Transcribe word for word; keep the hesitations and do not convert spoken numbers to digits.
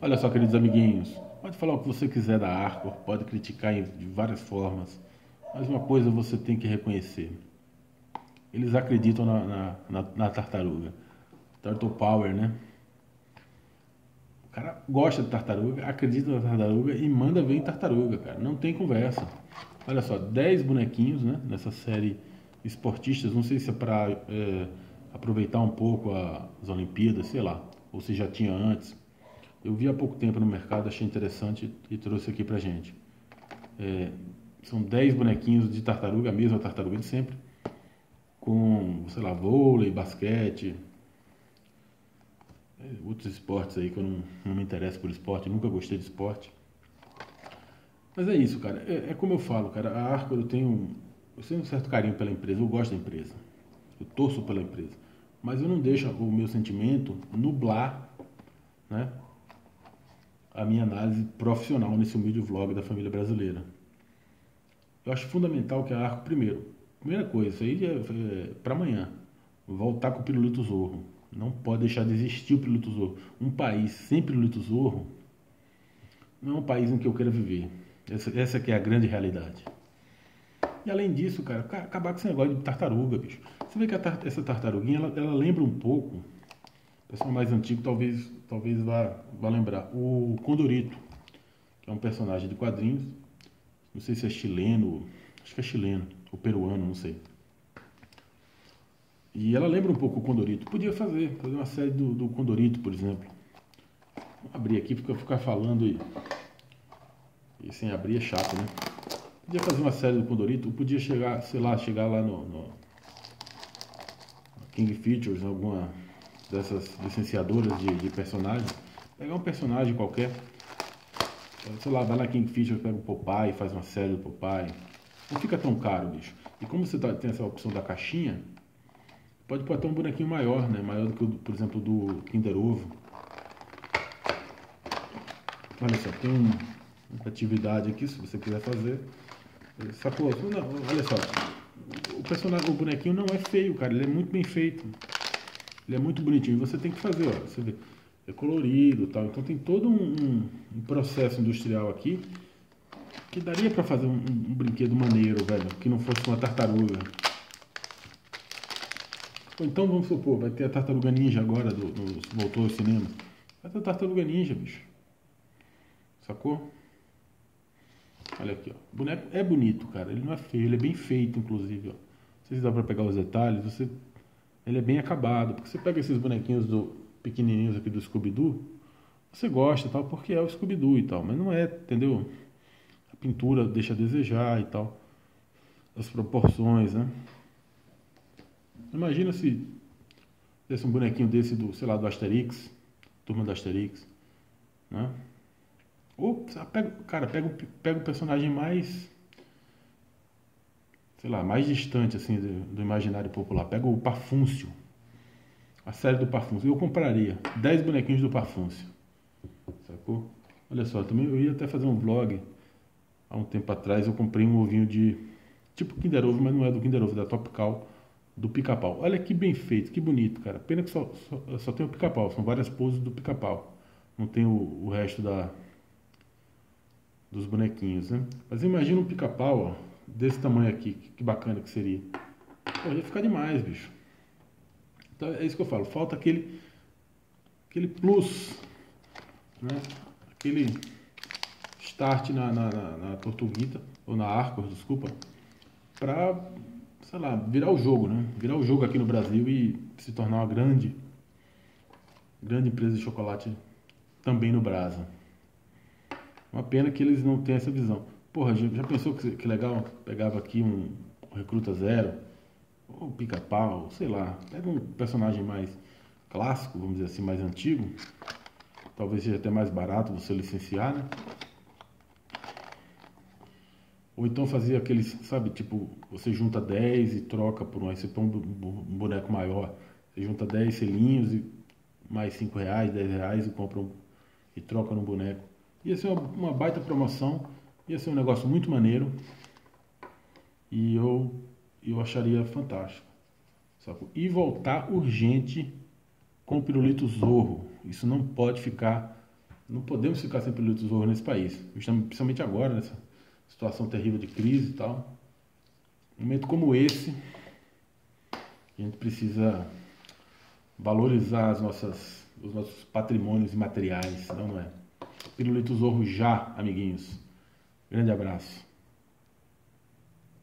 Olha só, queridos amiguinhos, pode falar o que você quiser da Arcor, pode criticar de várias formas, mas uma coisa você tem que reconhecer: eles acreditam na, na, na, na tartaruga. Turtle Power, né? O cara gosta de tartaruga, acredita na tartaruga e manda ver em tartaruga, cara. Não tem conversa. Olha só, dez bonequinhos, né? Nessa série esportistas. Não sei se é para é, aproveitar um pouco a, as Olimpíadas, sei lá. Ou se já tinha antes. Eu vi há pouco tempo no mercado, achei interessante e trouxe aqui pra gente. É, são dez bonequinhos de tartaruga, a mesma tartaruga de sempre. Com, sei lá, vôlei, basquete, outros esportes aí que eu não, não me interesso por esporte, nunca gostei de esporte. Mas é isso, cara. É, é como eu falo, cara. A Arcor eu tenho, eu tenho um certo carinho pela empresa, eu gosto da empresa. Eu torço pela empresa. Mas eu não deixo o meu sentimento nublar, né, a minha análise profissional nesse humilde vlog da família brasileira. Eu acho fundamental que a Arcor, primeiro, primeira coisa, isso aí é, é para amanhã, voltar com o pirulito Zorro. Não pode deixar de existir o pirulito Zorro. Um país sem pirulito Zorro não é um país em que eu queira viver. Essa, essa que é a grande realidade. E além disso, cara, acabar com esse negócio de tartaruga, bicho. Você vê que tar, essa tartaruguinha, ela, ela lembra um pouco, o pessoal mais antigo talvez, talvez vá, vá lembrar, o Condorito, que é um personagem de quadrinhos. Não sei se é chileno, acho que é chileno, ou peruano, não sei. E ela lembra um pouco o Condorito. Podia fazer, fazer uma série do, do Condorito, por exemplo. Vou abrir aqui porque eu ficar falando e, e sem abrir é chato, né? Podia fazer uma série do Condorito, podia chegar, sei lá, chegar lá no, no King Features, alguma dessas licenciadoras de, de personagens, pegar um personagem qualquer, sei lá, vai na King Features, pega o Popeye, faz uma série do Popeye. Não fica tão caro, bicho. E como você tá, tem essa opção da caixinha, pode pôr até um bonequinho maior, né? Maior do que, o, por exemplo, do Kinder Ovo. Olha só, tem um, uma atividade aqui, se você quiser fazer. Sacou? Não, olha só, o personagem, o bonequinho não é feio, cara. Ele é muito bem feito. Ele é muito bonitinho. Você tem que fazer, ó. Você vê, é colorido e tal. Então tem todo um, um, um processo industrial aqui que daria pra fazer um, um brinquedo maneiro, velho. Que não fosse uma tartaruga. Ou então vamos supor, vai ter a Tartaruga Ninja agora, do, do, voltou ao cinema. Vai ter a Tartaruga Ninja, bicho. Sacou? Olha aqui, ó. O boneco é bonito, cara. Ele não é feio, ele é bem feito, inclusive, ó. Não sei se dá pra pegar os detalhes. Você... Ele é bem acabado. Porque você pega esses bonequinhos do pequenininhos aqui do Scooby-Doo, você gosta e tal, porque é o Scooby-Doo e tal. Mas não é, entendeu? A pintura deixa a desejar e tal. As proporções, né? Imagina se tivesse um bonequinho desse do, sei lá, do Asterix, turma do Asterix, né? Ou, pega, cara, pega, pega o personagem mais, sei lá, mais distante, assim, do, do imaginário popular. Pega o Pafúncio, a série do Pafúncio. Eu compraria dez bonequinhos do Pafúncio, sacou? Olha só, também eu ia até fazer um vlog, há um tempo atrás eu comprei um ovinho de, tipo Kinder Ovo, mas não é do Kinder Ovo, é da Topcal, do Pica-Pau. Olha que bem feito, que bonito, cara. Pena que só, só, só tem o Pica-Pau, são várias poses do Pica-Pau. Não tem o, o resto da, dos bonequinhos, né? Mas imagina um Pica-Pau, ó, desse tamanho aqui, que bacana que seria. Pô, ia ficar demais, bicho. Então é isso que eu falo, falta aquele, aquele plus, né? Aquele start na, na, na, na Tortuguita, ou na Arcos, desculpa, pra, sei lá, virar o jogo, né? Virar o jogo aqui no Brasil e se tornar uma grande, grande empresa de chocolate também no Brasa. Uma pena que eles não têm essa visão. Porra, já, já pensou que, que legal? Pegava aqui um, um Recruta Zero, ou Pica-Pau, sei lá. Pega um personagem mais clássico, vamos dizer assim, mais antigo. Talvez seja até mais barato você licenciar, né? Ou então fazia aqueles, sabe, tipo, você junta dez e troca por um, aí você põe um boneco maior. Você junta dez selinhos e mais cinco reais, dez reais e compra um, e troca no boneco. Ia ser uma, uma baita promoção, ia ser um negócio muito maneiro e eu, eu acharia fantástico. Sabe? E voltar urgente com o pirulito Zorro. Isso não pode ficar Não podemos ficar sem Pirulito Zorro nesse país, principalmente agora, nessa situação terrível de crise e tal. Um momento como esse, a gente precisa valorizar as nossas, os nossos patrimônios imateriais, não é? Pirulito Zorro já, amiguinhos. Grande abraço.